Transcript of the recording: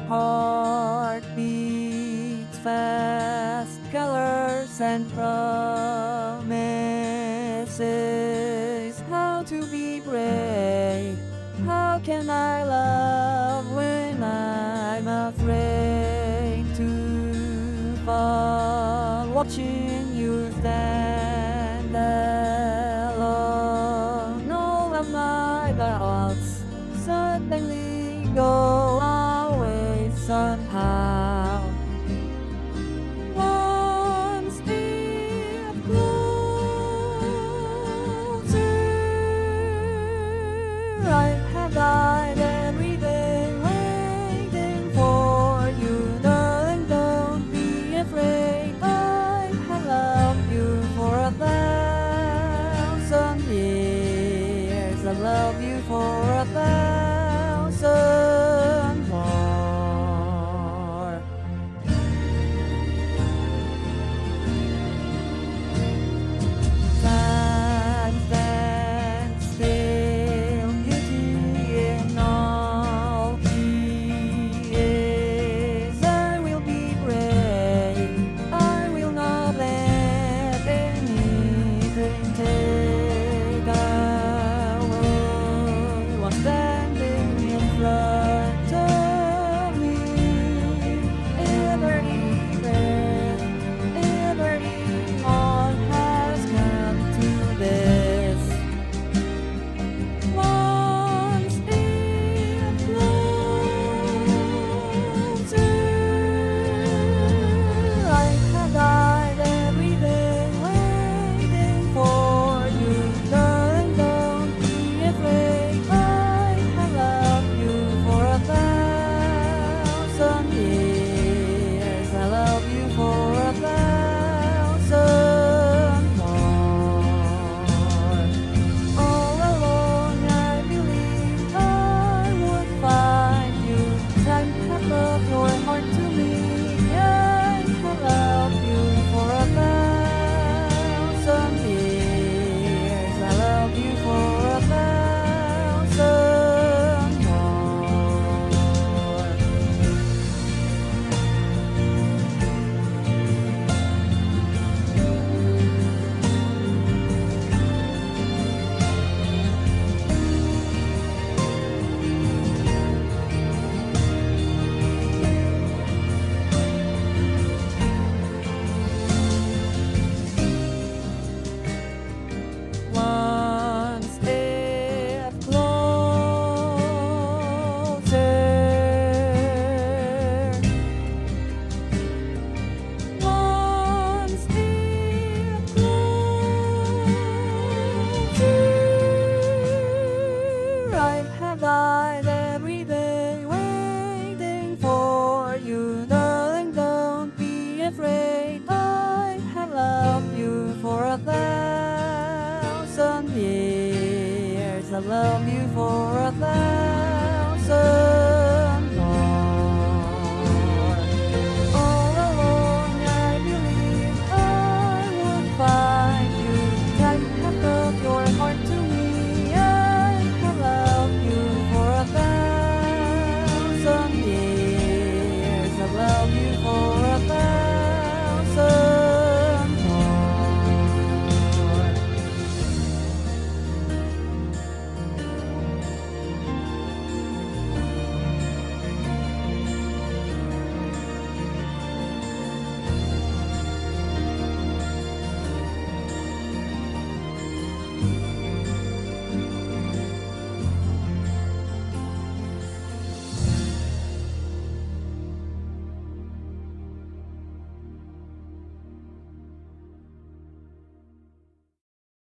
heart beats fast, colors and promises. How to be brave? How can I love when I'm afraid to fall? Watching you stand alone, all of my doubts suddenly go away somehow. One step closer, I have died every day waiting for you. Darling, don't be afraid, I have loved you for 1,000 years. I love you for 1,000 more. Time stands still, beauty in all she is. I will be brave, I will not let anything take away what's standing in front of me. Every breath, every heart has come to this. One step closer, I have died every day waiting for you. Darling, don't be afraid, I have loved you for 1,000 years. I love you for 1,000 more. All along I believed I would find you. Time has brought your heart to me. I have loved you for 1,000 years. I love you for 1,000 more. One step closer, one step closer. I have died every day waiting for you. Darling, don't be afraid, I have loved you for 1,000 years. I love you for 1,000